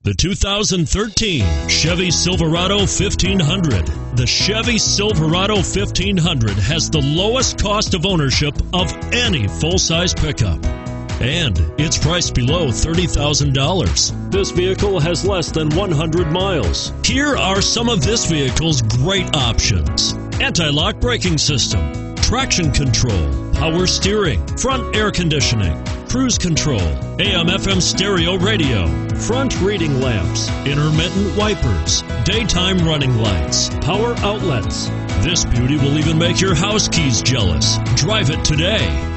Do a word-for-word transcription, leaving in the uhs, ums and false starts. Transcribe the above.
The two thousand thirteen Chevy Silverado fifteen hundred. The Chevy Silverado fifteen hundred has the lowest cost of ownership of any full-size pickup. And it's priced below thirty thousand dollars. This vehicle has less than one hundred miles. Here are some of this vehicle's great options: anti-lock braking system, traction control, power steering, front air conditioning, cruise control, A M F M stereo radio, front reading lamps, intermittent wipers, daytime running lights, power outlets. This beauty will even make your house keys jealous. Drive it today.